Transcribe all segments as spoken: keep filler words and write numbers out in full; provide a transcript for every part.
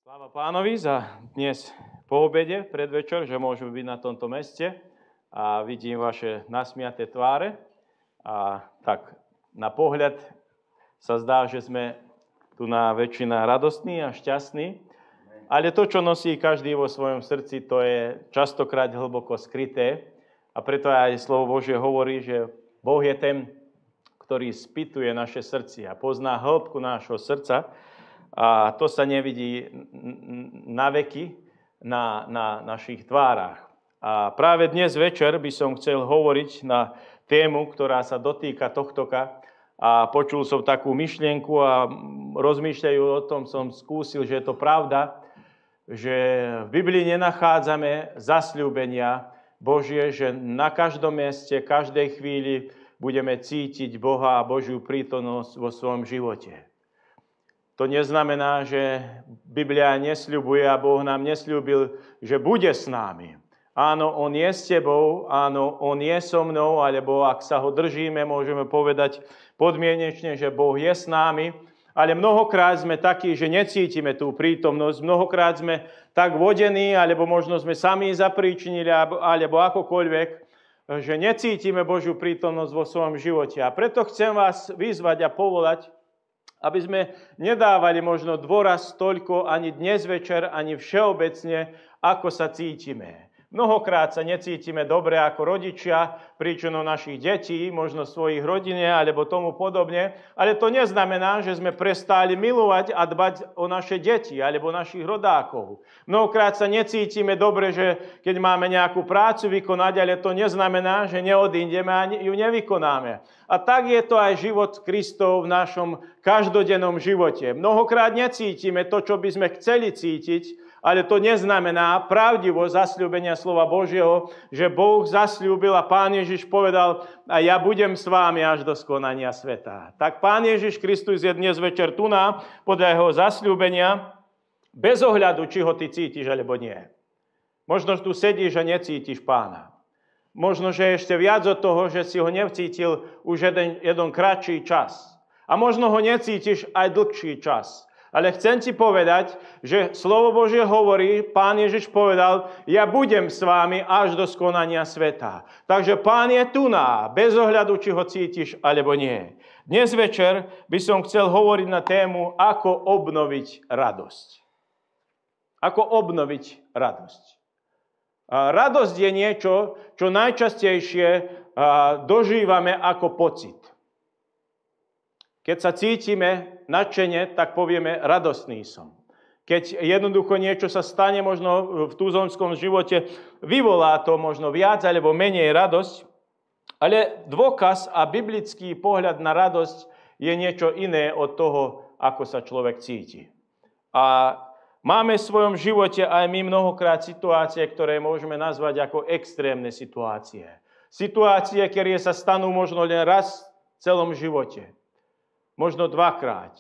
Sláva Pánovi za dnes po obede, predvečer, že môžeme byť na tomto meste a vidím vaše nasmiaté tváre. A tak na pohľad sa zdá, že sme tu na väčšina radostní a šťastní, ale to, čo nosí každý vo svojom srdci, to je častokrát hlboko skryté a preto aj slovo Božie hovorí, že Boh je ten, ktorý spýtuje naše srdcia a pozná hĺbku nášho srdca. A to sa nevidí na veky na, na našich tvárach. A práve dnes večer by som chcel hovoriť na tému, ktorá sa dotýka tohtoka. A počul som takú myšlienku a rozmýšľajú o tom, som skúsil, že je to pravda, že v Biblii nenachádzame zasľúbenia Božie, že na každom mieste, každej chvíli budeme cítiť Boha a Božiu prítomnosť vo svojom živote. To neznamená, že Biblia nesľubuje a Boh nám nesľúbil, že bude s nami. Áno, On je s tebou, áno, On je so mnou, alebo ak sa ho držíme, môžeme povedať podmienečne, že Boh je s nami, ale mnohokrát sme takí, že necítime tú prítomnosť, mnohokrát sme tak vodení, alebo možno sme sami zapríčinili, alebo akokoľvek, že necítime Božiu prítomnosť vo svojom živote. A preto chcem vás vyzvať a povolať, aby sme nedávali možno dôraz toľko ani dnes večer, ani všeobecne, ako sa cítime. Mnohokrát sa necítime dobre ako rodičia, príčinou našich detí, možno svojich rodine alebo tomu podobne, ale to neznamená, že sme prestali milovať a dbať o naše deti alebo našich rodákov. Mnohokrát sa necítime dobre, že keď máme nejakú prácu vykonať, ale to neznamená, že neodídeme a ju nevykonáme. A tak je to aj život Kristov v našom každodennom živote. Mnohokrát necítime to, čo by sme chceli cítiť, ale to neznamená pravdivo zasľúbenia slova Božieho, že Boh zasľúbil a Pán Ježiš povedal, a ja budem s vámi až do skonania sveta. Tak Pán Ježiš Kristus je dnes večer tu na, podľa jeho zasľúbenia, bez ohľadu, či ho ty cítiš, alebo nie. Možno tu sedíš a necítiš Pána. Možno, že ešte viac od toho, že si ho nevcítil už jeden, jeden kratší čas. A možno ho necítiš aj dlhší čas. Ale chcem ti povedať, že slovo Božie hovorí, Pán Ježiš povedal, ja budem s vámi až do skonania sveta. Takže Pán je tu na, bez ohľadu, či ho cítiš, alebo nie. Dnes večer by som chcel hovoriť na tému, ako obnoviť radosť. Ako obnoviť radosť. A radosť je niečo, čo najčastejšie dožívame ako pocit. Keď sa cítime nadšene, tak povieme, radostný som. Keď jednoducho niečo sa stane, možno v tuzemskom živote, vyvolá to možno viac alebo menej radosť, ale dôkaz a biblický pohľad na radosť je niečo iné od toho, ako sa človek cíti. A máme v svojom živote aj my mnohokrát situácie, ktoré môžeme nazvať ako extrémne situácie. Situácie, ktoré sa stanú možno len raz v celom živote. Možno dvakrát.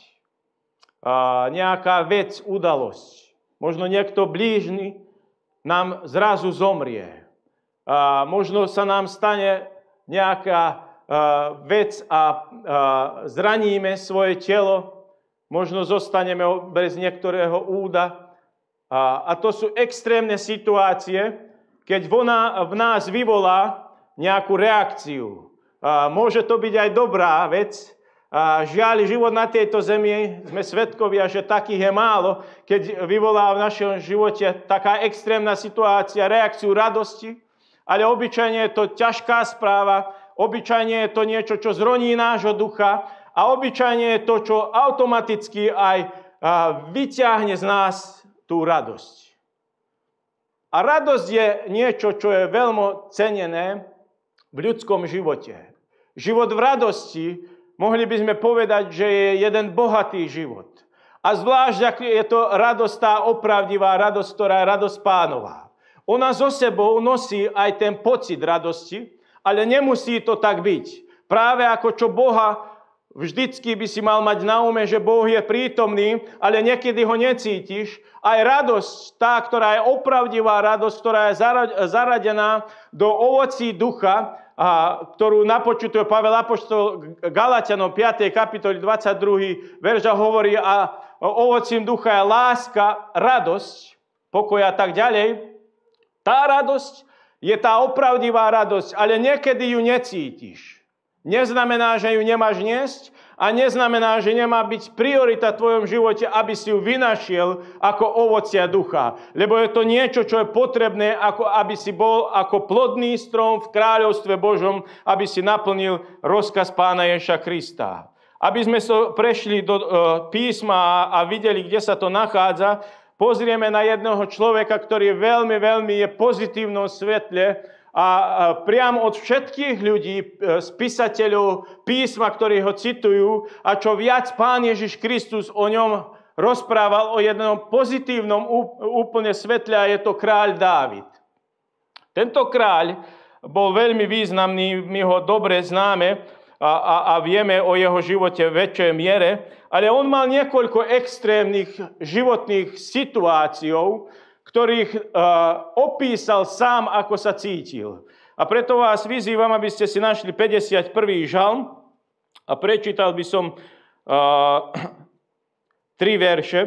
A nejaká vec, udalosť. Možno niekto blížny nám zrazu zomrie. A možno sa nám stane nejaká vec a, a zraníme svoje telo. Možno zostaneme bez niektorého úda. A, a to sú extrémne situácie, keď ona v nás vyvolá nejakú reakciu. A môže to byť aj dobrá vec. A žiaľ, život na tejto zemi, sme svedkovia, že takých je málo, keď vyvolá v našom živote taká extrémna situácia, reakciu radosti, ale obyčajne je to ťažká správa, obyčajne je to niečo, čo zroní nášho ducha a obyčajne je to, čo automaticky aj vyťahne z nás tú radosť. A radosť je niečo, čo je veľmi cenené v ľudskom živote. Život v radosti, mohli by sme povedať, že je jeden bohatý život. A zvlášť, ak je to radosť, tá opravdivá radosť, ktorá je radosť Pánová. Ona so sebou nosí aj ten pocit radosti, ale nemusí to tak byť. Práve ako čo Boha, vždycky by si mal mať na ume, že Boh je prítomný, ale niekedy ho necítiš. Aj radosť, tá, ktorá je opravdivá radosť, ktorá je zaradená do ovocí ducha, a ktorú napočutuje Pavel apoštol Galatianom piatej kapitoli dvadsiateho druhého verša hovorí a ovocím ducha je láska, radosť, pokoj a tak ďalej. Tá radosť je tá opravdivá radosť, ale niekedy ju necítiš. Neznamená, že ju nemáš niesť a neznamená, že nemá byť priorita v tvojom živote, aby si ju vynašiel ako ovocia ducha. Lebo je to niečo, čo je potrebné, ako aby si bol ako plodný strom v kráľovstve Božom, aby si naplnil rozkaz Pána Ježiša Krista. Aby sme so prešli do uh, písma a, a videli, kde sa to nachádza, pozrieme na jedného človeka, ktorý veľmi, veľmi je v pozitívnom svetle a priam od všetkých ľudí, spisateľov písma, ktorí ho citujú, a čo viac Pán Ježiš Kristus o ňom rozprával o jednom pozitívnom úplne svetle, a je to kráľ Dávid. Tento kráľ bol veľmi významný, my ho dobre známe a, a, a vieme o jeho živote v väčšej miere, ale on mal niekoľko extrémnych životných situácií, ktorých uh, opísal sám, ako sa cítil. A preto vás vyzývam, aby ste si našli päťdesiaty prvý žalm a prečítal by som uh, tri verše.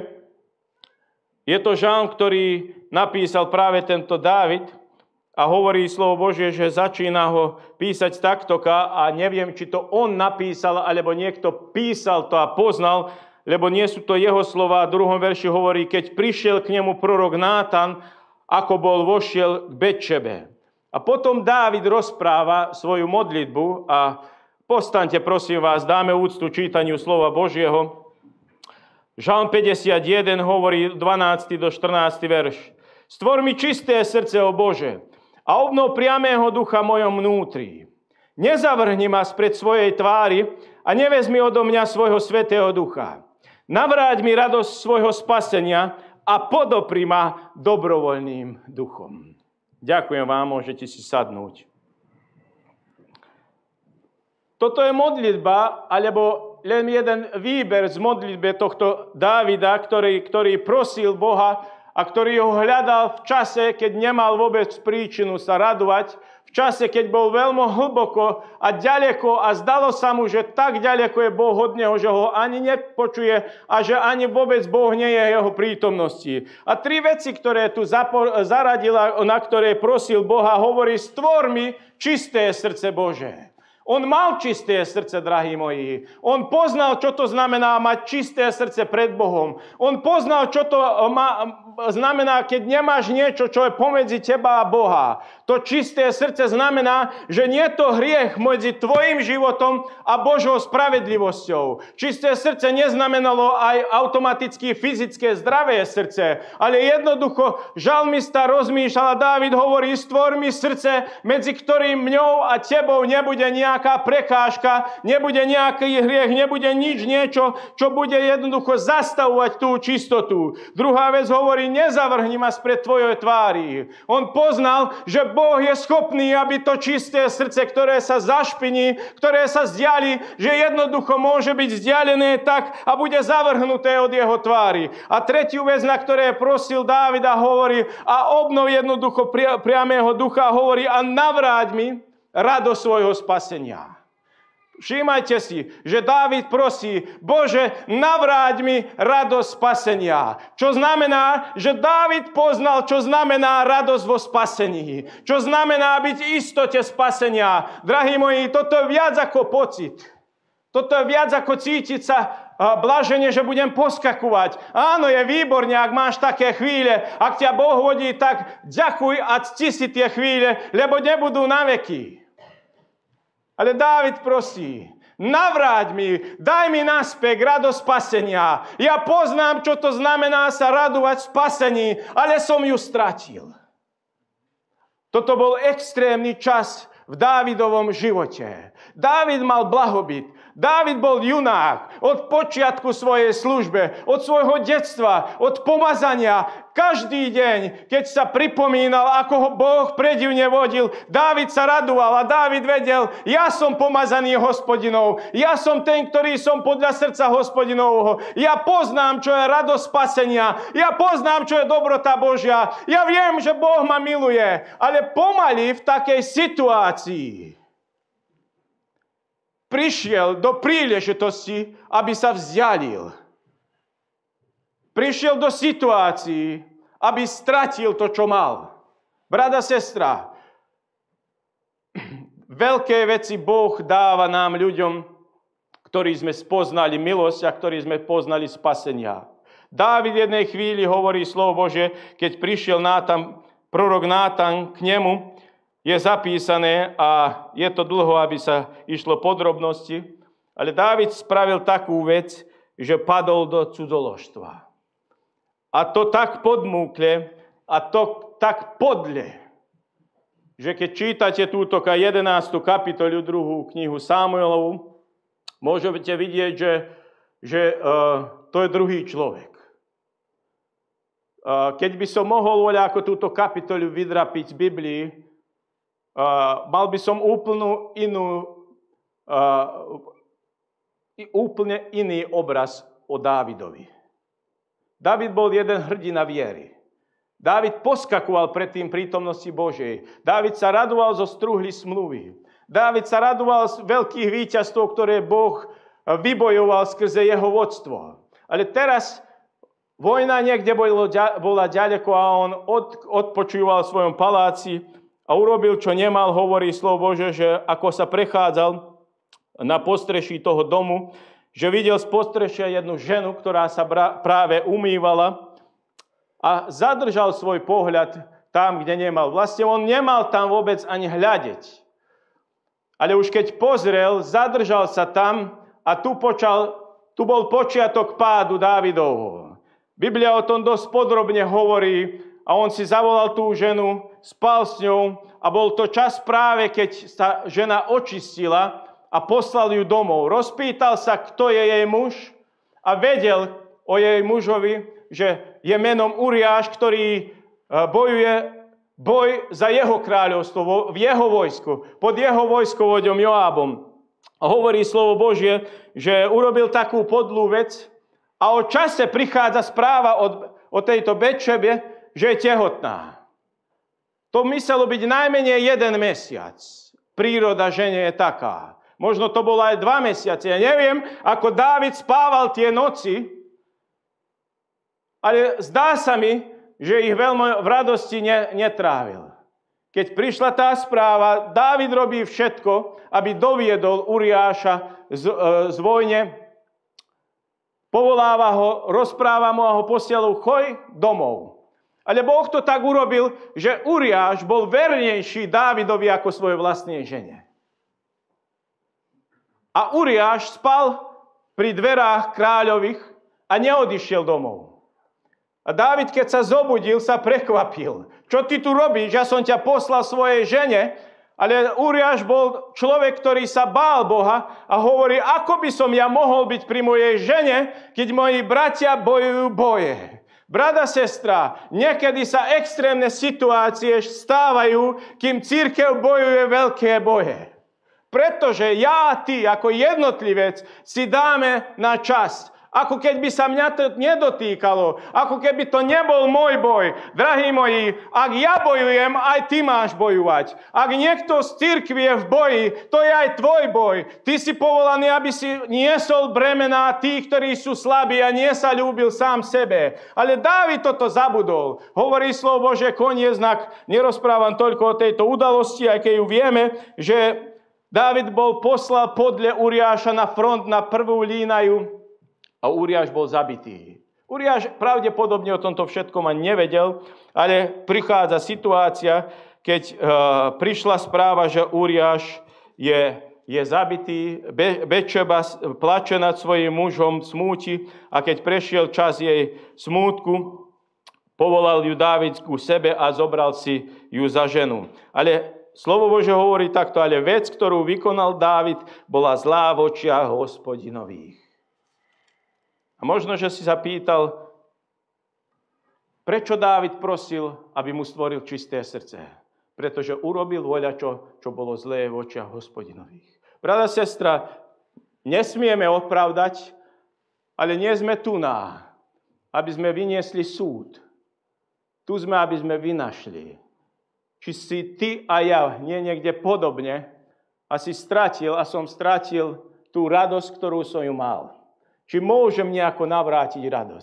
Je to žalm, ktorý napísal práve tento Dávid a hovorí slovo Božie, že začína ho písať taktoka a neviem, či to on napísal, alebo niekto písal to a poznal, lebo nie sú to jeho slova. V druhom verši hovorí, keď prišiel k nemu prorok Nátan, ako bol vošiel k Betšebe. A potom Dávid rozpráva svoju modlitbu a postaňte, prosím vás, dáme úctu čítaniu slova Božieho. Žalm päťdesiatjeden hovorí dvanásty do štrnásty verš. Stvor mi čisté srdce, o Bože, a obnov priamého ducha mojom vnútri. Nezavrhni ma spred svojej tvári a nevezmi odo mňa svojho svätého ducha. Navráť mi radosť svojho spasenia a podopri ma dobrovoľným duchom. Ďakujem vám, môžete si sadnúť. Toto je modlitba, alebo len jeden výber z modlitby tohto Dávida, ktorý, ktorý prosil Boha a ktorý ho hľadal v čase, keď nemal vôbec príčinu sa radovať, v čase, keď bol veľmi hlboko a ďaleko a zdalo sa mu, že tak ďaleko je Boh od neho, že ho ani nepočuje a že ani vôbec Boh nie je jeho prítomnosti. A tri veci, ktoré tu zaradila, na ktoré prosil Boha, hovorí, stvor mi čisté srdce Bože. On mal čisté srdce, drahí moji. On poznal, čo to znamená mať čisté srdce pred Bohom. On poznal, čo to má, znamená, keď nemáš niečo, čo je pomedzi teba a Boha. To čisté srdce znamená, že nie je to hriech medzi tvojim životom a Božou spravedlivosťou. Čisté srdce neznamenalo aj automaticky fyzické zdravé srdce, ale jednoducho žalmista rozmýšľal a Dávid hovorí, stvor mi srdce, medzi ktorým mňou a tebou nebude nejaká prekážka, nebude nejaký hriech, nebude nič niečo, čo bude jednoducho zastavovať tú čistotu. Druhá vec hovorí, nezavrhni ma spred tvojej tvári. On poznal, že Boh je schopný, aby to čisté srdce, ktoré sa zašpiní, ktoré sa vzdiali, že jednoducho môže byť vzdialené tak a bude zavrhnuté od jeho tvári. A tretiu vec, na ktoré prosil Dávida, hovorí a obnov jednoducho pri, priamého ducha, hovorí a navráť mi radosť svojho spasenia. Všímajte si, že Dávid prosí, Bože, navráť mi radosť spasenia. Čo znamená, že Dávid poznal, čo znamená radosť vo spasení. Čo znamená byť istote spasenia. Drahí moji, toto je viac ako pocit. Toto je viac ako cítiť sa blažene, že budem poskakovať. Áno, je výborne, ak máš také chvíle. Ak ťa Boh vodí, tak ďakuj a cti si tie chvíle, lebo nebudú na veky. Ale Dávid prosí, navráť mi, daj mi naspäť radosť spasenia. Ja poznám, čo to znamená sa radovať v spasení, ale som ju stratil. Toto bol extrémny čas v Dávidovom živote. Dávid mal blahobyt. Dávid bol junák od počiatku svojej službe, od svojho detstva, od pomazania. Každý deň, keď sa pripomínal, ako ho Boh predivne vodil, Dávid sa radoval a Dávid vedel, ja som pomazaný Hospodinov, ja som ten, ktorý som podľa srdca Hospodinovho. Ja poznám, čo je radosť spasenia, ja poznám, čo je dobrota Božia, ja viem, že Boh ma miluje, ale pomaly v takej situácii prišiel do príležitosti, aby sa vzdialil. Prišiel do situácií, aby stratil to, čo mal. Brat a sestra, veľké veci Boh dáva nám ľuďom, ktorí sme spoznali milosť a ktorí sme poznali spasenia. Dávid v jednej chvíli hovorí slovo Bože, keď prišiel Nátan, prorok Nátan k nemu, je zapísané a je to dlho, aby sa išlo podrobnosti, ale Dávid spravil takú vec, že padol do cudzoložstva. A to tak podmúkle a to tak podle, že keď čítate túto jedenástu kapitolu, druhú knihu Samuelovu, môžete vidieť, že, že uh, to je druhý človek. Uh, keď by som mohol voľa ako túto kapitolu vydrapiť z Biblii, uh, mal by som úplnú inú, uh, úplne iný obraz o Dávidovi. Dávid bol jeden hrdina viery. Dávid poskakoval pred tým prítomnosti Božej. Dávid sa radoval zo strúhly smluvy. Dávid sa radoval z veľkých víťazstv, ktoré Boh vybojoval skrze jeho vodstvo. Ale teraz vojna niekde bola ďaleko a on od, odpočúval v svojom paláci a urobil, čo nemal, hovorí slovo Bože, že ako sa prechádzal na postreší toho domu, že videl z postrešia jednu ženu, ktorá sa práve umývala a zadržal svoj pohľad tam, kde nemal. Vlastne on nemal tam vôbec ani hľadeť. Ale už keď pozrel, zadržal sa tam a tu, počal, tu bol počiatok pádu Dávidovho. Biblia o tom dosť podrobne hovorí a on si zavolal tú ženu, spal s ňou a bol to čas práve, keď sa žena očistila a poslal ju domov. Rozpýtal sa, kto je jej muž a vedel o jej mužovi, že je menom Uriáš, ktorý bojuje boj za jeho kráľovstvo, v jeho vojsku, pod jeho vojskovodom Joábom. A hovorí slovo Božie, že urobil takú podlú vec a o čase prichádza správa od, o tejto Betšebe, že je tehotná. To muselo byť najmenej jeden mesiac. Príroda žene je taká. Možno to bolo aj dva mesiace. Ja neviem, ako Dávid spával tie noci, ale zdá sa mi, že ich veľmi v radosti netrávil. Keď prišla tá správa, Dávid robí všetko, aby doviedol Uriáša z, z vojne, povoláva ho, rozpráva mu a ho posielal, choj domov. Ale Boh to tak urobil, že Uriáš bol vernejší Dávidovi ako svojej vlastnej žene. A Uriáš spal pri dverách kráľových a neodišiel domov. A Dávid, keď sa zobudil, sa prekvapil. Čo ty tu robíš? Ja som ťa poslal svojej žene, ale Uriáš bol človek, ktorý sa bál Boha a hovorí, ako by som ja mohol byť pri mojej žene, keď moji bratia bojujú boje. Brat a sestra, niekedy sa extrémne situácie stávajú, kým cirkev bojuje veľké boje. Pretože ja a ty, ako jednotlivec, si dáme na čas. Ako keď by sa mňa to nedotýkalo. Ako keby to nebol môj boj. Drahí moji, ak ja bojujem, aj ty máš bojovať. Ak niekto z cirkvi je v boji, to je aj tvoj boj. Ty si povolaný, aby si niesol bremená tých, ktorí sú slabí a nie sa ľúbil sám sebe. Ale Dávid toto zabudol. Hovorí slovo Bože, koniec znak. Nerozprávam toľko o tejto udalosti, aj keď ju vieme, že Dávid bol poslal podľa Uriáša na front na prvú línaju, a Uriáš bol zabitý. Uriáš pravdepodobne o tomto všetkom ani nevedel, ale prichádza situácia, keď uh, prišla správa, že Uriáš je, je zabitý, Be, Betšeba plače nad svojím mužom, smúti a keď prešiel čas jej smútku, povolal ju Dávid ku sebe a zobral si ju za ženu. Ale slovo Bože hovorí takto, ale vec, ktorú vykonal Dávid, bola zlá v očiach Hospodinových. A možno, že si sa pýtal, prečo Dávid prosil, aby mu stvoril čisté srdce? Pretože urobil voľačo, čo bolo zlé v očiach Hospodinových. Brat a sestra, nesmieme opravdať, ale nie sme tu na, aby sme vyniesli súd. Tu sme, aby sme vynašli. Či si ty a ja nie niekde podobne a si stratil a som stratil tú radosť, ktorú som ju mal. Či môžem nejako navrátiť radosť.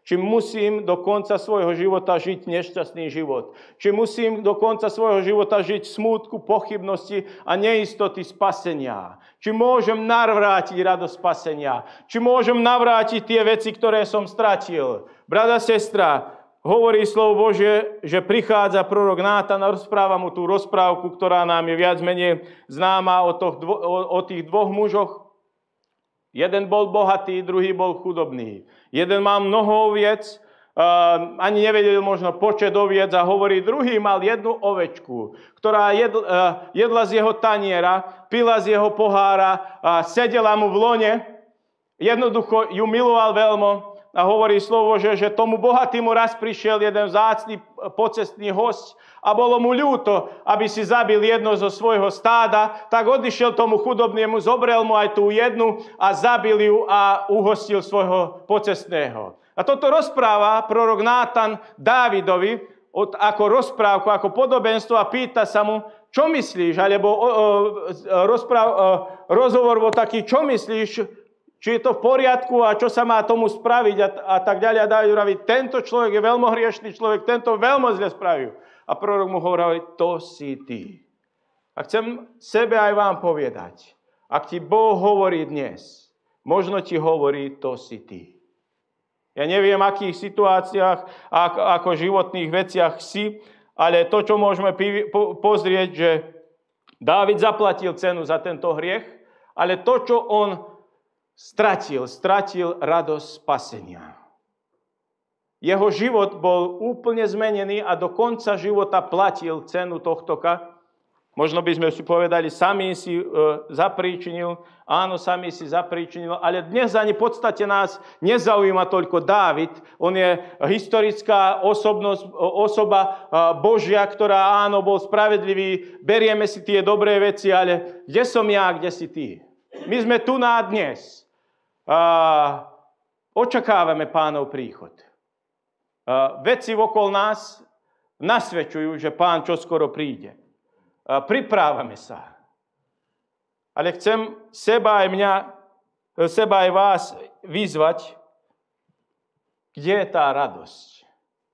Či musím do konca svojho života žiť nešťastný život. Či musím do konca svojho života žiť smútku, pochybnosti a neistoty spasenia. Či môžem navrátiť radosť spasenia. Či môžem navrátiť tie veci, ktoré som stratil. Brada, sestra, hovorí slovo Božie, že prichádza prorok Nátan a rozpráva mu tú rozprávku, ktorá nám je viac menej známa o, toh, o, o tých dvoch mužoch. Jeden bol bohatý, druhý bol chudobný. Jeden mal mnoho oviec, uh, ani nevedel možno počet oviec a hovorí, druhý mal jednu ovečku, ktorá jedl, uh, jedla z jeho taniera, pila z jeho pohára, uh, sedela mu v lone, jednoducho ju miloval veľmi a hovorí slovo, že, že tomu bohatému raz prišiel jeden vzácny pocestný hosť a bolo mu ľúto, aby si zabil jedno zo svojho stáda, tak odišiel tomu chudobnému, zobrel mu aj tú jednu a zabil ju a uhostil svojho pocestného. A toto rozpráva prorok Nátan Dávidovi od, ako rozprávku, ako podobenstvo a pýta sa mu, čo myslíš, alebo o, o, rozpráv, o, rozhovor bol taký, čo myslíš, či je to v poriadku a čo sa má tomu spraviť a, a tak ďalej. A Dávid hovorí, tento človek je veľmi hriešný človek, tento veľmi zle spravil. A prorok mu hovorí, to si ty. A chcem sebe aj vám povedať, ak ti Boh hovorí dnes, možno ti hovorí, to si ty. Ja neviem, v akých situáciách, ako, ako životných veciach si, ale to, čo môžeme pozrieť, že Dávid zaplatil cenu za tento hriech, ale to, čo on stratil, stratil radosť spasenia. Jeho život bol úplne zmenený a do konca života platil cenu tohtoka. Možno by sme si povedali, sami si e, zapríčinil, áno, sami si zapríčinil, ale dnes ani v podstate nás nezaujíma toľko Dávid. On je historická osobnosť, osoba e, Božia, ktorá áno, bol spravedlivý, berieme si tie dobré veci, ale kde som ja, kde si ty? My sme tu na dnes. A očakávame Pánov príchod. A veci okolo nás nasvedčujú, že Pán čoskoro príde. A priprávame sa. Ale chcem seba aj mňa, seba aj vás vyzvať, kde je tá radosť?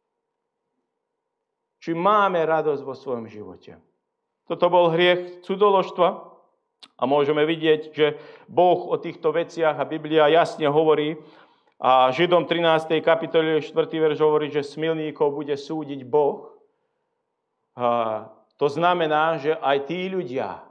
Či máme radosť vo svojom živote? Toto bol hriech cudoložstva. A môžeme vidieť, že Boh o týchto veciach a Biblia jasne hovorí a Židom trinástej kapitole štvrtý verš hovorí, že smilníkov bude súdiť Boh. A to znamená, že aj tí ľudia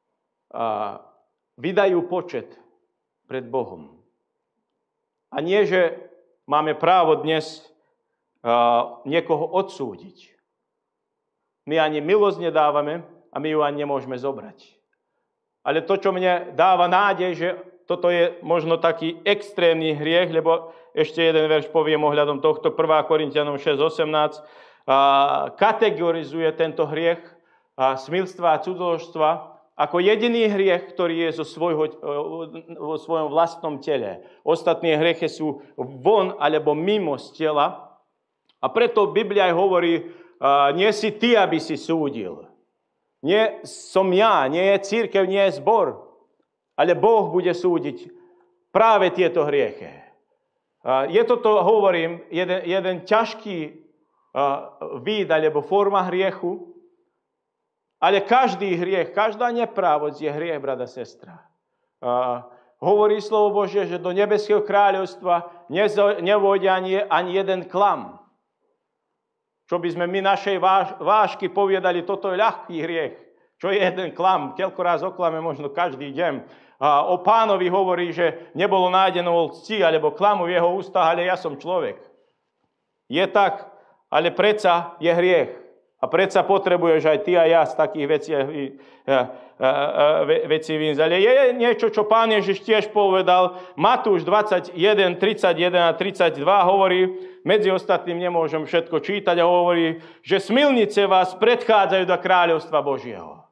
vydajú počet pred Bohom. A nie, že máme právo dnes niekoho odsúdiť. My ani milosť nedávame a my ju ani nemôžeme zobrať. Ale to, čo mne dáva nádej, že toto je možno taký extrémny hriech, lebo ešte jeden verš poviem ohľadom tohto, prvá Korinťanom šesť osemnásť, kategorizuje tento hriech smilstva a cudzoložstva ako jediný hriech, ktorý je zo svojho, vo svojom vlastnom tele. Ostatné hriechy sú von alebo mimo z tela. A preto Biblia aj hovorí, nie si ty, aby si súdil. Nie som ja, nie je cirkev, nie je zbor, ale Boh bude súdiť práve tieto hriechy. Je toto, hovorím, jeden, jeden ťažký vid alebo forma hriechu, ale každý hriech, každá neprávosť je hriech, brada, sestra. Hovorí slovo Božie, že do nebeského kráľovstva nevôjde ani, ani jeden klam. Čo by sme my našej váž, vážky povedali, toto je ľahký hriech. Čo je jeden klam? Koľko raz oklame možno každý deň. A o Pánovi hovorí, že nebolo nájdené lsti alebo klamu v jeho ústach, ale ja som človek. Je tak, ale predsa je hriech. A predsa potrebuješ aj ty a ja z takých vecí, vecí vyniesť. Ale je niečo, čo Pán Ježiš tiež povedal. Matúš dvadsaťjeden, tridsaťjeden a tridsaťdva hovorí, medzi ostatným nemôžem všetko čítať, a hovorí, že smilnice vás predchádzajú do kráľovstva Božieho.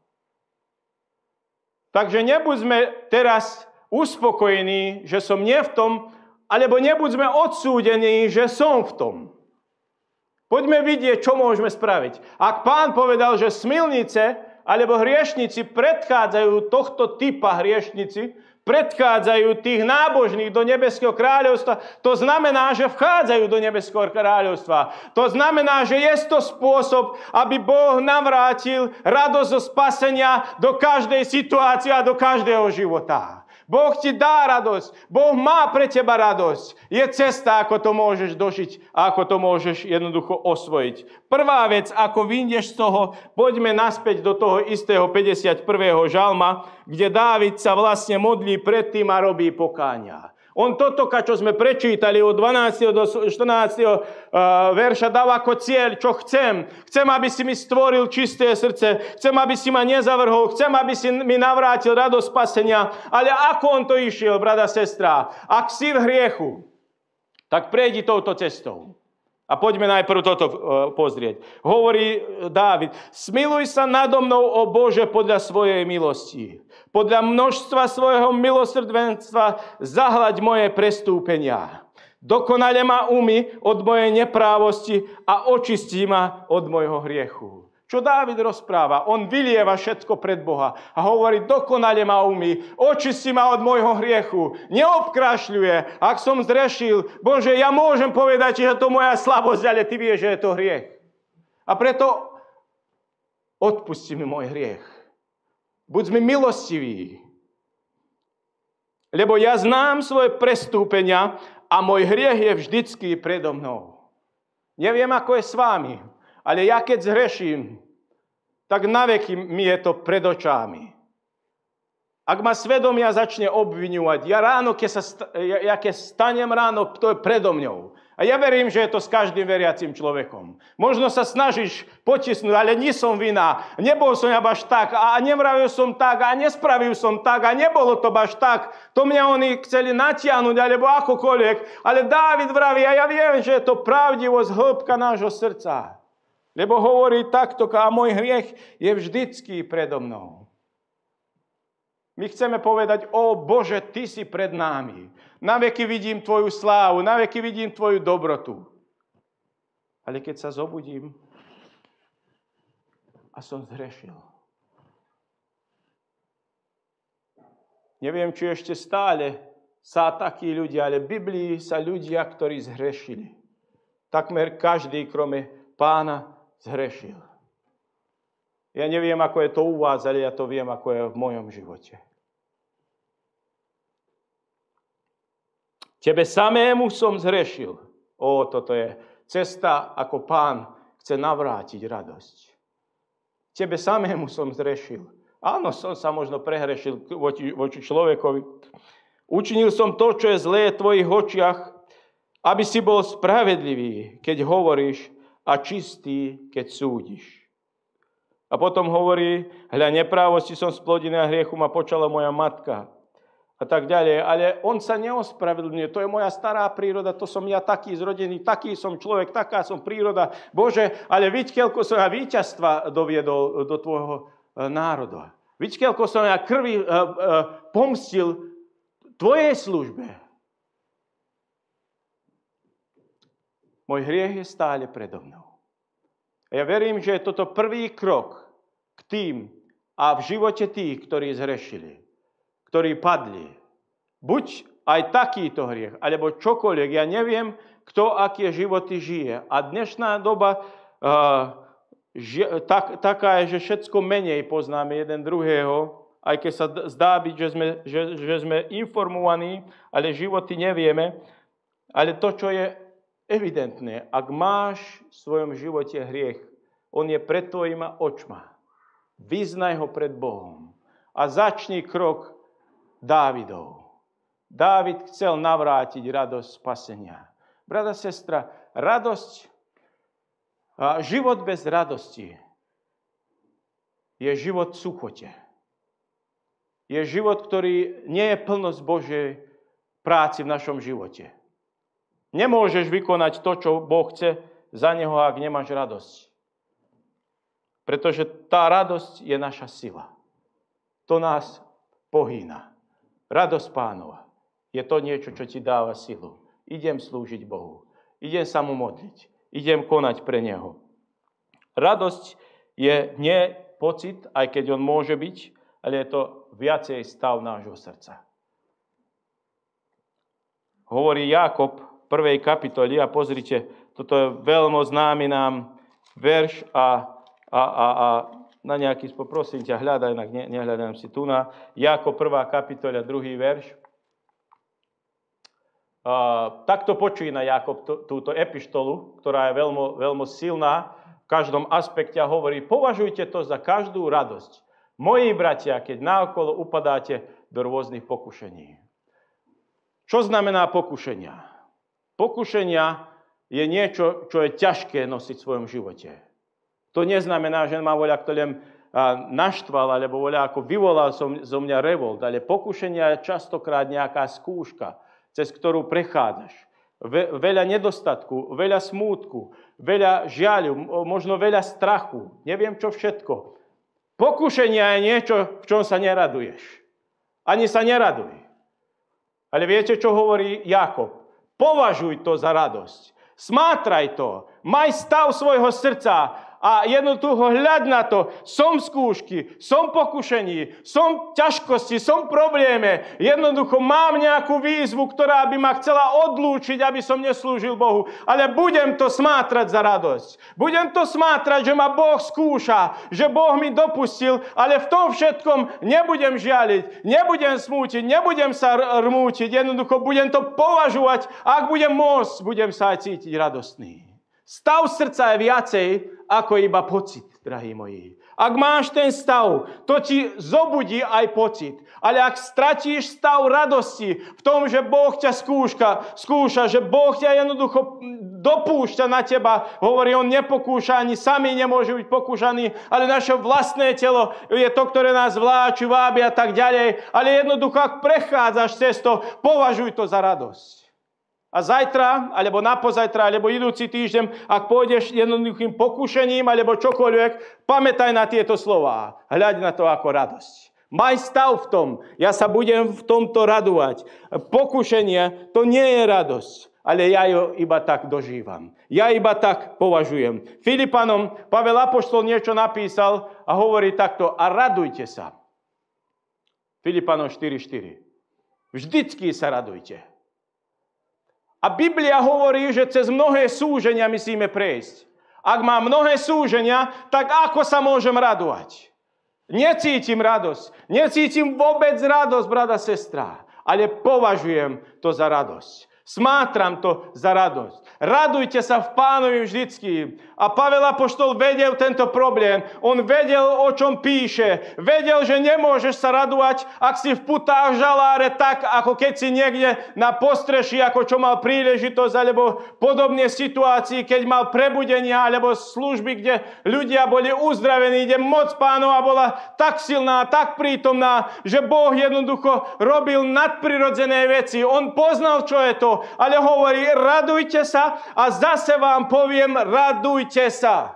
Takže nebuďme teraz uspokojení, že som nie v tom, alebo nebuďme odsúdení, že som v tom. Poďme vidieť, čo môžeme spraviť. Ak Pán povedal, že smilnice alebo hriešnici predchádzajú tohto typa hriešnici, predchádzajú tých nábožných do nebeského kráľovstva, to znamená, že vchádzajú do nebeského kráľovstva. To znamená, že je to spôsob, aby Boh navrátil radosť zo spasenia do každej situácie a do každého života. Boh ti dá radosť. Boh má pre teba radosť. Je cesta, ako to môžeš dožiť a ako to môžeš jednoducho osvojiť. Prvá vec, ako vyjdeš z toho, poďme naspäť do toho istého päťdesiateho prvého žalma, kde Dávid sa vlastne modlí predtým a robí pokánia. On toto, čo sme prečítali od dvanásteho do štrnásteho verša, dáva ako cieľ, čo chcem. Chcem, aby si mi stvoril čisté srdce. Chcem, aby si ma nezavrhol. Chcem, aby si mi navrátil radosť spasenia. Ale ako on to išiel, brada, sestra? Ak si v hriechu, tak prejdi touto cestou. A poďme najprv toto pozrieť. Hovorí Dávid, smiluj sa nado mnou, o Bože, podľa svojej milosti. Podľa množstva svojho milosrdenstva zahľaď moje prestúpenia. Dokonale ma umy od mojej neprávosti a očistí ma od mojho hriechu. Čo Dávid rozpráva? On vylieva všetko pred Boha a hovorí, dokonale ma umí, očistí ma od môjho hriechu, neobkrašľuje, ak som zrešil. Bože, ja môžem povedať, že to moja slabosť, ale ty vieš, že je to hriech. A preto odpusti mi môj hriech. Buď mi milostivý, lebo ja znám svoje prestúpenia a môj hriech je vždycky predo mnou. Neviem, ako je s vámi, ale ja keď zhreším, tak naveky mi je to pred očami. Ak ma svedomia začne obviňovať, ja ráno, keď, sa, ja, ja keď stanem ráno, to je predo mňou. A ja verím, že je to s každým veriacím človekom. Možno sa snažíš potisnúť, ale nie som vina. Nebol som ja baš tak a nevravil som tak a nespravil som tak a nebolo to baš tak. To mňa oni chceli natiahnuť alebo akokoľvek. Ale Dávid vraví, a ja viem, že je to pravdivosť hĺbka nášho srdca. Lebo hovorí takto, a môj hriech je vždycky predo mnou. My chceme povedať, o Bože, ty si pred nami. Na veky vidím tvoju slávu, na veky vidím tvoju dobrotu. Ale keď sa zobudím a som zhrešil. Neviem, či ešte stále sa takí ľudia, ale v Biblii sa ľudia, ktorí zhrešili. Takmer každý, krome Pána, zhrešil. Ja neviem, ako je to u vás, ale ja to viem, ako je v mojom živote. Tebe samému som zhrešil. Ó, toto je cesta, ako Pán chce navrátiť radosť. Tebe samému som zhrešil. Áno, som sa možno prehrešil voči, voči človekovi. Učinil som to, čo je zlé v tvojich očiach, aby si bol spravedlivý, keď hovoríš, a čistý, keď súdiš. A potom hovorí, hľa, neprávosti som splodený a hriechu ma počala moja matka. A tak ďalej. Ale on sa neospravedlňuje. To je moja stará príroda, to som ja taký zrodený, taký som človek, taká som príroda. Bože, ale viditeľko som ja víťazstva doviedol do tvojho národa. Viditeľko som ja krvi uh, uh, pomstil tvojej službe. Môj hriech je stále predo mnou. A ja verím, že je toto prvý krok k tým a v živote tých, ktorí zhrešili, ktorí padli. Buď aj takýto hriech, alebo čokoľvek. Ja neviem, kto aké životy žije. A dnešná doba uh, ži, tak, taká je, že všetko menej poznáme jeden druhého, aj keď sa zdá byť, že sme, že, že sme informovaní, ale životy nevieme. Ale to, čo je evidentné, ak máš v svojom živote hriech, on je pred tvojima očma. Vyznaj ho pred Bohom a začni krok Dávidov. Dávid chcel navrátiť radosť spasenia. Brada, sestra, radosť, život bez radosti je život v suchote. Je život, ktorý nie je plnosť Božej práci v našom živote. Nemôžeš vykonať to, čo Boh chce za neho, ak nemáš radosť. Pretože tá radosť je naša sila. To nás pohýna. Radosť Pánova je to niečo, čo ti dáva silu. Idem slúžiť Bohu. Idem sa mu modliť. Idem konať pre neho. Radosť je nie pocit, aj keď on môže byť, ale je to viacej stav nášho srdca. hovorí Jákob v prvej kapitoli a pozrite, toto je veľmi známy nám verš a, a, a, a na nejaký spôsob, prosím ťa, hľadaj, ne, nehľadám si tu na Jákob prvá kapitola, druhý verš. Uh, takto počína Jákob t- túto epištolu, ktorá je veľmi, veľmi silná v každom aspekte a hovorí, považujte to za každú radosť. Moji bratia, keď naokolo upadáte do rôznych pokušení. Čo znamená pokušenia? Pokušenia je niečo, čo je ťažké nosiť v svojom živote. To neznamená, že ma voľa kto len naštval, alebo voľa ako vyvolal som, zo mňa revolt, ale pokušenia je častokrát nejaká skúška, cez ktorú prechádzaš. Ve, veľa nedostatku, veľa smútku, veľa žiaľu, možno veľa strachu, neviem čo všetko. Pokušenia je niečo, v čom sa neraduješ. Ani sa neraduj. Ale viete, čo hovorí Jákob? Považuj to za radosť. Smátraj to. Maj stav svojho srdca a jednoducho hľaď na to. Som v skúšky, som pokušení, som v ťažkosti, som v probléme. Jednoducho mám nejakú výzvu, ktorá by ma chcela odlúčiť, aby som neslúžil Bohu. Ale budem to smátrať za radosť. Budem to smátrať, že ma Boh skúša, že Boh mi dopustil, ale v tom všetkom nebudem žialiť, nebudem smútiť, nebudem sa rmútiť. Jednoducho budem to považovať, ak budem môcť, budem sa aj cítiť radostný. Stav srdca je viacej ako iba pocit, drahí moji. Ak máš ten stav, to ti zobudí aj pocit. Ale ak stratíš stav radosti v tom, že Boh ťa skúška, skúša, že Boh ťa jednoducho dopúšťa na teba, hovorí, on nepokúša, ani sami nemôže byť pokúšaní, ale naše vlastné telo je to, ktoré nás vláči, vábi a tak ďalej. Ale jednoducho, ak prechádzaš cez to, považuj to za radosť. A zajtra, alebo napozajtra, alebo idúci týždeň, ak pôjdeš jednoduchým pokušením, alebo čokoľvek, pamätaj na tieto slová. Hľaď na to ako radosť. Maj stav v tom. Ja sa budem v tomto radovať. Pokušenie, to nie je radosť, ale ja ju iba tak dožívam. Ja iba tak považujem. Filipanom Pavel apoštol niečo napísal a hovorí takto, a radujte sa. Filipanom štyri štyri. Vždycky sa radujte. A Biblia hovorí, že cez mnohé súženia musíme prejsť. Ak mám mnohé súženia, tak ako sa môžem radovať? Necítim radosť. Necítim vôbec radosť, brada, sestra. Ale považujem to za radosť. Smátram to za radosť. Radujte sa v Pánovi vždycky. A Pavel apoštol vedel tento problém. On vedel, o čom píše. Vedel, že nemôžeš sa radovať, ak si v putách žaláre tak, ako keď si niekde na postreši, ako čo mal príležitosť, alebo podobne situácii, keď mal prebudenia, alebo služby, kde ľudia boli uzdravení, kde moc Pánova bola tak silná, tak prítomná, že Boh jednoducho robil nadprirodzené veci. On poznal, čo je to. Ale hovorí, radujte sa a zase vám poviem, radujte sa.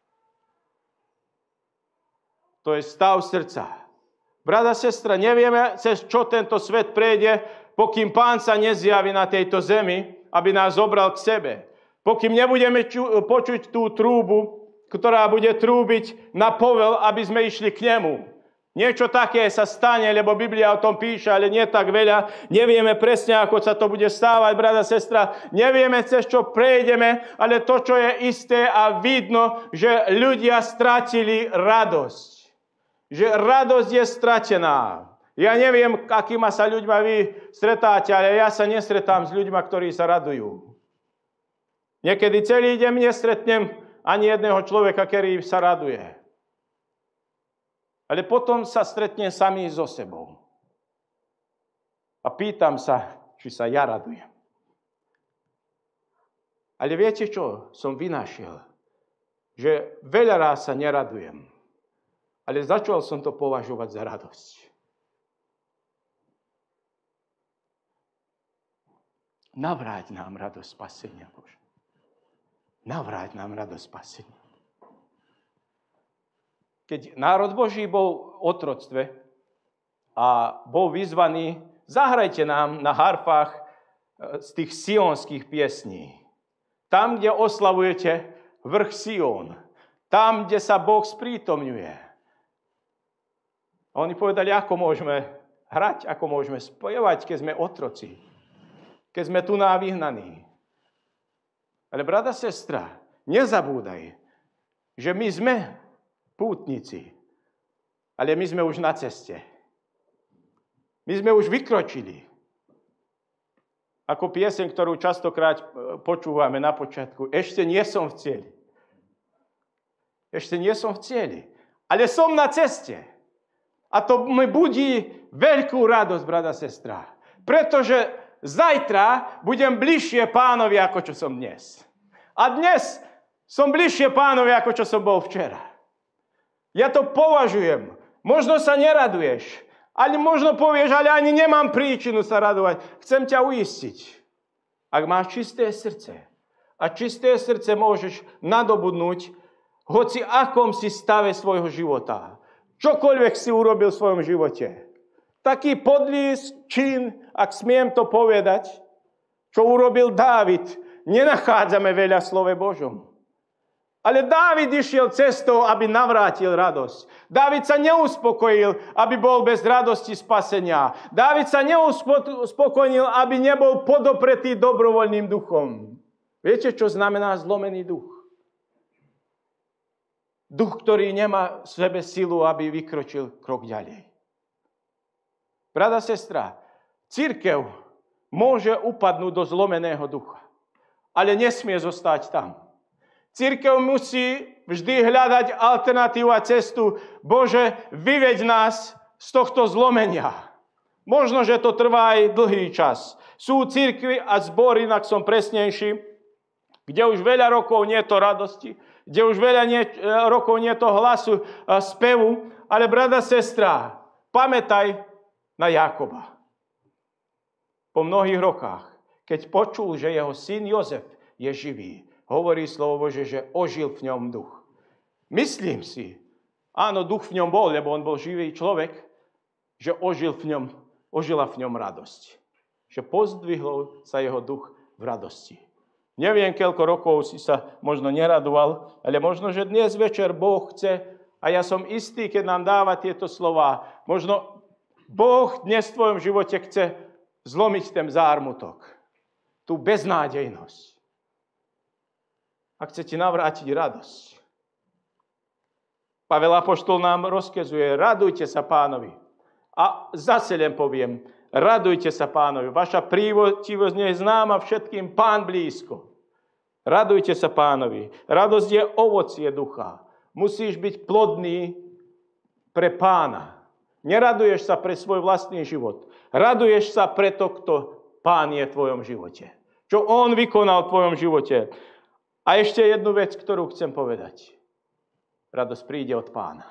To je stav srdca. Brada, sestra, nevieme, cez čo tento svet prejde, pokým Pán sa nezjaví na tejto zemi, aby nás zobral k sebe. Pokým nebudeme ču- počuť tú trúbu, ktorá bude trúbiť na povel, aby sme išli k nemu. Niečo také sa stane, lebo Biblia o tom píše, ale nie tak veľa. Nevieme presne, ako sa to bude stávať, brada, sestra. Nevieme, cez čo prejdeme, ale to, čo je isté a vidno, že ľudia stratili radosť. Že radosť je stratená. Ja neviem, akýma sa ľuďma vy stretáte, ale ja sa nestretám s ľuďma, ktorí sa radujú. Niekedy celý deň nestretnem ani jedného človeka, ktorý sa raduje. Ale potom sa stretnem samý so sebou. A pýtam sa, či sa ja radujem. Ale viete čo? Som vynašiel, že veľa ráz sa neradujem. Ale začal som to považovať za radosť. Navráť nám radosť spasenia, Bože. Navráť nám radosť spasenia. Keď národ Boží bol v otroctve a bol vyzvaný, zahrajte nám na harfách z tých sionských piesní. Tam, kde oslavujete vrch Sion. Tam, kde sa Boh sprítomňuje. A oni povedali, ako môžeme hrať, ako môžeme spievať, keď sme otroci. keď sme tu vyhnaní. Ale brata, sestra, nezabúdaj, že my sme pútnici, ale my sme už na ceste. My sme už vykročili. Ako pieseň, ktorú častokrát počúvame na počiatku. Ešte nie som v cieli. Ešte nie som v cieli. Ale som na ceste. A to mi budí veľkú radosť, brata, sestra. Pretože zajtra budem bližšie Pánovi, ako čo som dnes. A dnes som bližšie Pánovi, ako čo som bol včera. Ja to považujem. Možno sa neraduješ, ale možno povieš, ale ani nemám príčinu sa radovať. Chcem ťa uistiť. Ak máš čisté srdce, a čisté srdce môžeš nadobudnúť hoci akom si stave svojho života. Čokoľvek si urobil v svojom živote. Taký podlý čin, ak smiem to povedať, čo urobil Dávid, nenachádzame veľa v slove Božom. Ale Dávid išiel cestou, aby navrátil radosť. Dávid sa neuspokojil, aby bol bez radosti spasenia. Dávid sa neuspokojil, aby nebol podopretý dobrovoľným duchom. Viete, čo znamená zlomený duch? Duch, ktorý nemá v sebe silu, aby vykročil krok ďalej. Brata, sestra, cirkev môže upadnúť do zlomeného ducha, ale nesmie zostať tam. Cirkev musí vždy hľadať alternatívu a cestu. Bože, vyveď nás z tohto zlomenia. Možno, že to trvá aj dlhý čas. Sú cirkvi a zbory, ak som presnejší, kde už veľa rokov nie je to radosti, kde už veľa nie, rokov nie je to hlasu a spevu, ale brata, sestra, pamätaj na Jákoba. Po mnohých rokách, keď počul, že jeho syn Jozef je živý, hovorí slovo Bože, že ožil v ňom duch. Myslím si, áno, duch v ňom bol, lebo on bol živý človek, že ožil v ňom, ožila v ňom radosť. Že pozdvihol sa jeho duch v radosti. Neviem, koľko rokov si sa možno neradoval, ale možno, že dnes večer Boh chce, a ja som istý, keď nám dáva tieto slová, možno Boh dnes v tvojom živote chce zlomiť ten zármutok, tú beznádejnosť. A chce ti navrátiť radosť. Pavel apoštol nám rozkazuje, radujte sa Pánovi. A zase len poviem, radujte sa Pánovi. Vaša prívotivosť nie je známa všetkým, Pán blízko. Radujte sa Pánovi. Radosť je ovocie ducha. Musíš byť plodný pre Pána. Neraduješ sa pre svoj vlastný život. Raduješ sa preto, kto Pán je v tvojom živote. Čo On vykonal v tvojom živote. A ešte jednu vec, ktorú chcem povedať. Radosť príde od Pána.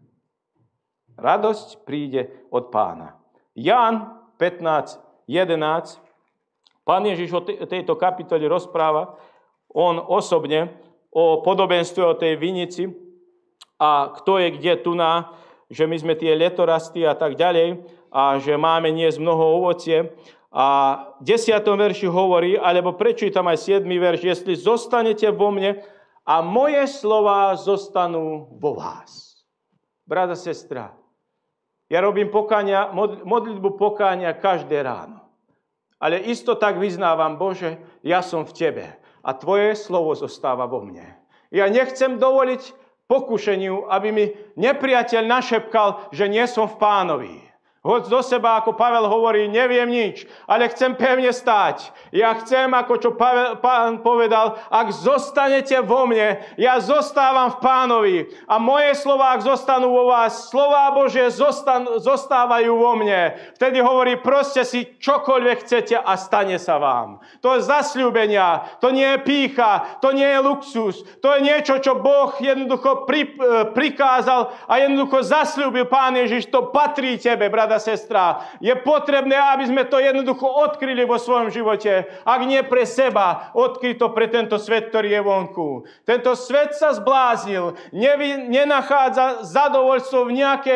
Radosť príde od Pána. Ján pätnásť jedenásť. Pán Ježiš o tejto kapitole rozpráva, on osobne, o podobenstve o tej vinici a kto je kde tu na, že my sme tie letorasty a tak ďalej a že máme niesť mnoho ovocie. A v desiatom verši hovorí, alebo prečítam aj siedmy verš, jestli zostanete vo mne a moje slová zostanú vo vás. Brata, sestra, ja robím pokánia, modlitbu pokánia každé ráno. Ale isto tak vyznávam, Bože, ja som v Tebe a Tvoje slovo zostáva vo mne. Ja nechcem dovoliť pokušeniu, aby mi nepriateľ našepkal, že nie som v Pánovi. Hoď do seba, ako Pavel hovorí, neviem nič, ale chcem pevne stáť. Ja chcem, ako čo Pavel, Pán povedal, ak zostanete vo mne, ja zostávam v Pánovi a moje slová, ak zostanú vo vás, slová Božie zostan, zostávajú vo mne. Vtedy hovorí, proste si čokoľvek chcete a stane sa vám. To je zasľúbenia, to nie je pýcha, to nie je luxus, to je niečo, čo Boh jednoducho pri, prikázal a jednoducho zasľúbil. Pán Ježiš, to patrí tebe, brat a sestra. Je potrebné, aby sme to jednoducho odkryli vo svojom živote. Ak nie pre seba, odkryť to pre tento svet, ktorý je vonku. Tento svet sa zbláznil, nevy, nenachádza zadovoľstvo v nejakej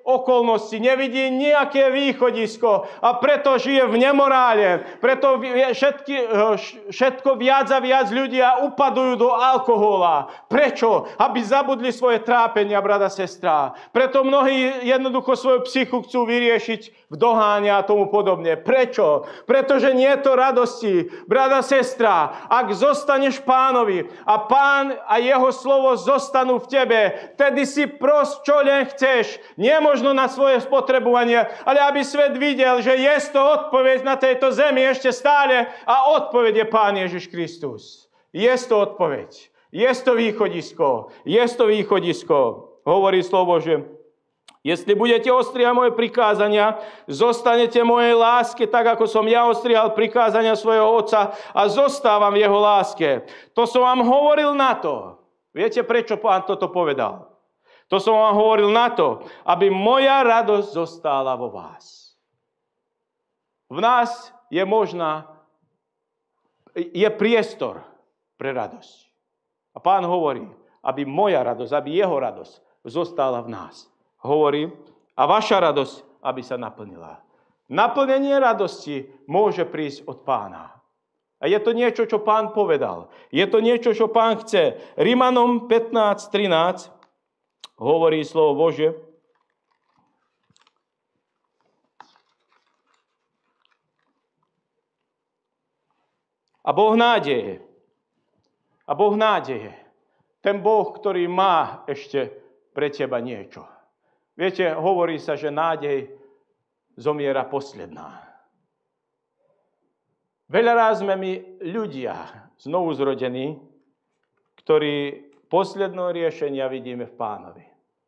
okolnosti, nevidí nejaké východisko a preto žije v nemorále. Preto všetky, všetko viac a viac ľudia upadujú do alkohola. Prečo? Aby zabudli svoje trápenia, brata, sestra. Preto mnohí jednoducho svoju psychu chcú vyriešiť v doháne a tomu podobne. Prečo? Pretože nie je to radosti. Brata, sestra, ak zostaneš Pánovi a Pán a jeho slovo zostanú v tebe, tedy si pros, čo len chceš. Nie možno na svoje spotrebovanie, ale aby svet videl, že je to odpoveď na tejto zemi ešte stále a odpoveď je Pán Ježiš Kristus. Je to odpoveď. Je to východisko. Je to východisko. Hovorí slovo, že jestli budete ostríhať moje prikázania, zostanete mojej láske, tak ako som ja ostrihal prikázania svojho Otca a zostávam v jeho láske. To som vám hovoril na to. Viete, prečo Pán toto povedal? To som vám hovoril na to, aby moja radosť zostala vo vás. V nás je možná, je priestor pre radosť. A Pán hovorí, aby moja radosť, aby jeho radosť zostala v nás. Hovorí, a vaša radosť, aby sa naplnila. Naplnenie radosti môže prísť od Pána. A je to niečo, čo Pán povedal. Je to niečo, čo Pán chce. Rimanom pätnásť trinásť hovorí slovo Božie. A Boh nádeje. A Boh nádeje. Ten Boh, ktorý má ešte pre teba niečo. Viete, hovorí sa, že nádej zomiera posledná. Veľa raz sme my ľudia znovu zrodení, ktorí posledné riešenia vidíme v Pánovi.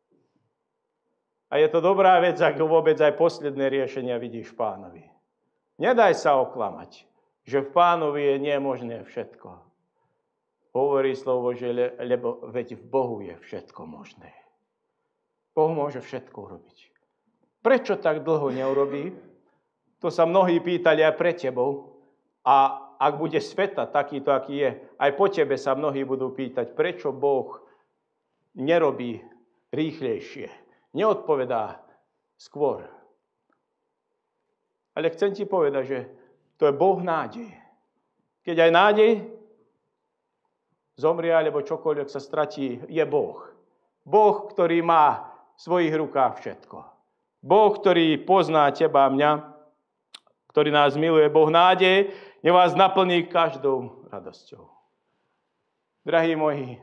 A je to dobrá vec, ak vôbec aj posledné riešenia vidíš v Pánovi. Nedaj sa oklamať, že v Pánovi je nemožné všetko. Hovorí slovo, že le, lebo veď v Bohu je všetko možné. Boh môže všetko urobiť. Prečo tak dlho neurobí? To sa mnohí pýtali aj pre tebou. A ak bude sveta takýto, aký je, aj po tebe sa mnohí budú pýtať, prečo Boh nerobí rýchlejšie. Neodpovedá skôr. Ale chcem ti povedať, že to je Boh nádej. Keď aj nádej zomrie, alebo čokoľvek sa stratí, je Boh. Boh, ktorý má v svojich rukách všetko. Boh, ktorý pozná teba a mňa, ktorý nás miluje, Boh nádej, nech vás naplní každou radosťou. Drahí moji,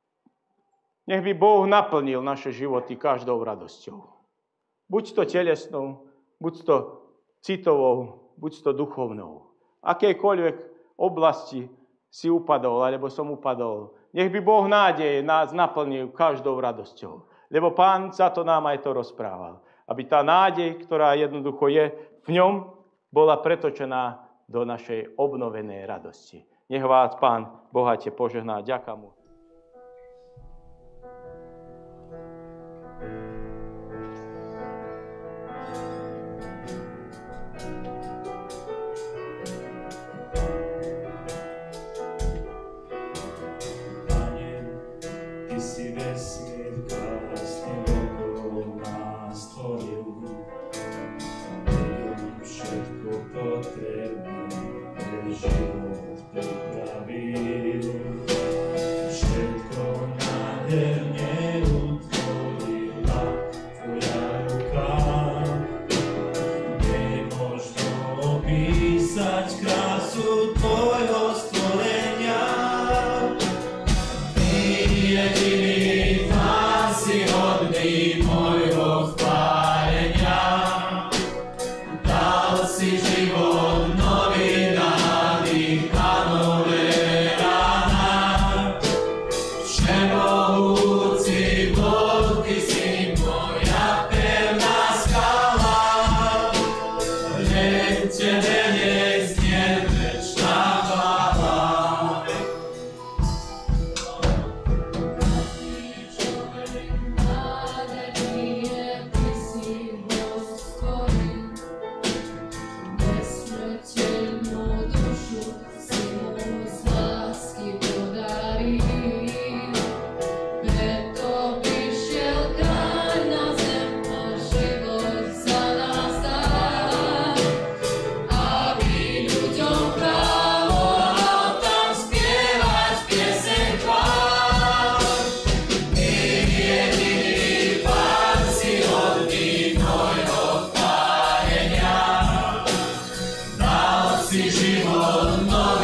nech by Boh naplnil naše životy každou radosťou. Buď to telesnou, buď to citovou, buď to duchovnou. Akejkoľvek oblasti si upadol, alebo som upadol. Nech by Boh nádej nás naplnil každou radosťou. Lebo Pán za to nám aj to rozprával. Aby tá nádej, ktorá jednoducho je v ňom, bola pretočená do našej obnovenej radosti. Nech vás Pán bohate požehná. Ďakujem mu. Tebe nech znie večná chvála. život nový.